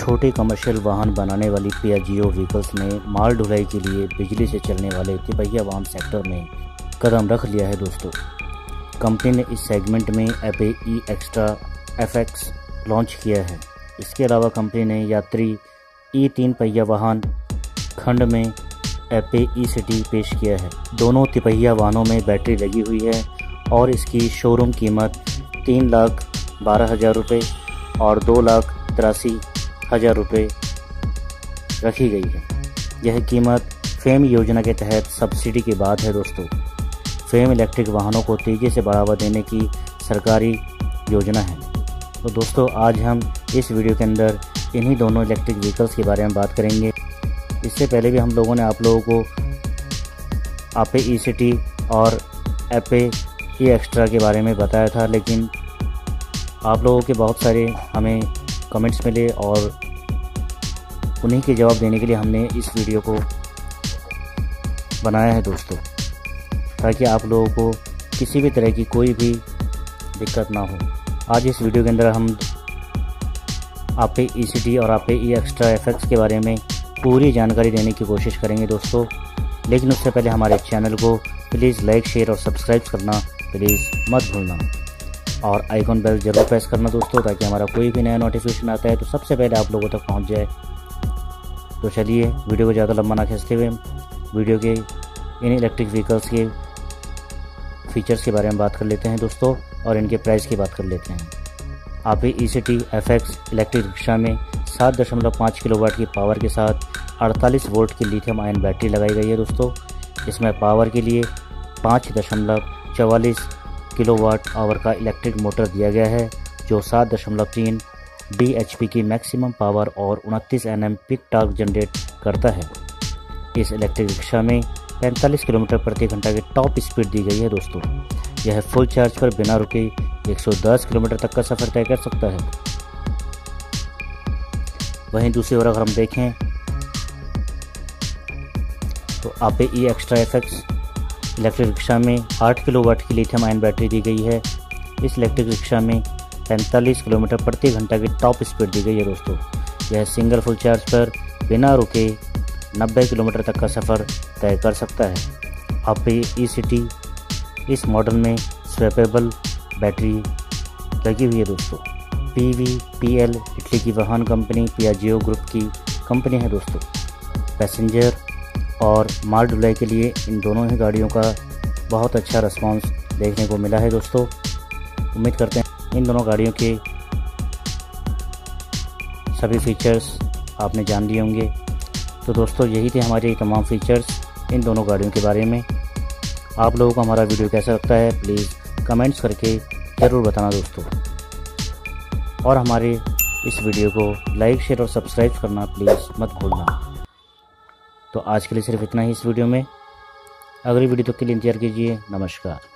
छोटे कमर्शियल वाहन बनाने वाली पियाजियो व्हीकल्स ने माल ढुलाई के लिए बिजली से चलने वाले तिपहिया वाहन सेक्टर में कदम रख लिया है दोस्तों। कंपनी ने इस सेगमेंट में Ape E extra FX launch किया है। इसके अलावा कंपनी ने यात्री ई 3 पहिया वाहन खंड में एपे ई सिटी पेश किया है। दोनों तिपहिया वाहनों में बैटरी लगी हुई है और इसकी शोरूम कीमत 3,12,000 रुपये और 2,83,000 रुपये रखी गई है। यह कीमत फेम योजना के तहत सब्सिडी के बाद है दोस्तों। फेम इलेक्ट्रिक वाहनों को तेज़ी से बढ़ावा देने की सरकारी योजना है। तो दोस्तों आज हम इस वीडियो के अंदर इन्हीं दोनों इलेक्ट्रिक व्हीकल्स के बारे में बात करेंगे। इससे पहले भी हम लोगों ने आप लोगों को एपे ई सिटी और एपे ई एक्स्ट्रा के बारे में बताया था, लेकिन आप लोगों के बहुत सारे हमें कमेंट्स मिले और उन्हीं के जवाब देने के लिए हमने इस वीडियो को बनाया है दोस्तों, ताकि आप लोगों को किसी भी तरह की कोई भी दिक्कत ना हो। आज इस वीडियो के अंदर हम एपे ई सिटी और एपे ई एक्स्ट्रा एफएक्स के बारे में पूरी जानकारी देने की कोशिश करेंगे दोस्तों। लेकिन उससे पहले हमारे चैनल को प्लीज़ लाइक, शेयर और सब्सक्राइब करना प्लीज़ मत भूलना और आइकॉन बेल जरूर प्रेस करना दोस्तों, ताकि हमारा कोई भी नया नोटिफिकेशन आता है तो सबसे पहले आप लोगों तक पहुंच जाए। तो चलिए वीडियो को ज़्यादा लंबा ना खींचते हुए वीडियो के इन इलेक्ट्रिक व्हीकल्स के फीचर्स के बारे में बात कर लेते हैं दोस्तों और इनके प्राइस की बात कर लेते हैं। Ape E city FX electric rickshaw में 7.5 किलोवाट की पावर के साथ 48 वोल्ट की लिथियम आयन बैटरी लगाई गई है दोस्तों। इसमें पावर के लिए 5.44 किलोवाट आवर का इलेक्ट्रिक मोटर दिया गया है, जो 7.3 bhp की मैक्सिमम पावर और 29 Nm पिक टॉर्क जनरेट करता है। इस इलेक्ट्रिक रिक्शा में 45 किलोमीटर प्रति घंटा की टॉप स्पीड दी गई है दोस्तों। यह फुल चार्ज पर बिना रुके 110 किलोमीटर तक का सफ़र तय कर सकता है। वहीं दूसरी ओर अगर हम देखें तो Ape E extra FX electric rickshaw में 8 किलोवाट की लिथियम आयन बैटरी दी गई है। इस इलेक्ट्रिक रिक्शा में 45 किलोमीटर प्रति घंटा की टॉप स्पीड दी गई है दोस्तों। यह सिंगल फुल चार्ज पर बिना रुके 90 किलोमीटर तक का सफ़र तय कर सकता है। एपे ई सिटी इस मॉडल में स्वैपेबल बैटरी लगी हुई है दोस्तों। PVPL इटली की वाहन कंपनी पियाजियो ग्रुप की कंपनी है दोस्तों। पैसेंजर और माल ढुलाई के लिए इन दोनों ही गाड़ियों का बहुत अच्छा रिस्पांस देखने को मिला है दोस्तों। उम्मीद करते हैं इन दोनों गाड़ियों के सभी फीचर्स आपने जान लिए होंगे। तो दोस्तों यही थे हमारे तमाम फीचर्स इन दोनों गाड़ियों के बारे में। आप लोगों को हमारा वीडियो कैसा लगता है प्लीज़ कमेंट्स करके ज़रूर बताना दोस्तों, और हमारे इस वीडियो को लाइक, शेयर और सब्सक्राइब करना प्लीज़ मत भूलना। तो आज के लिए सिर्फ इतना ही इस वीडियो में। अगली वीडियो तक के लिए इंतजार कीजिए। नमस्कार।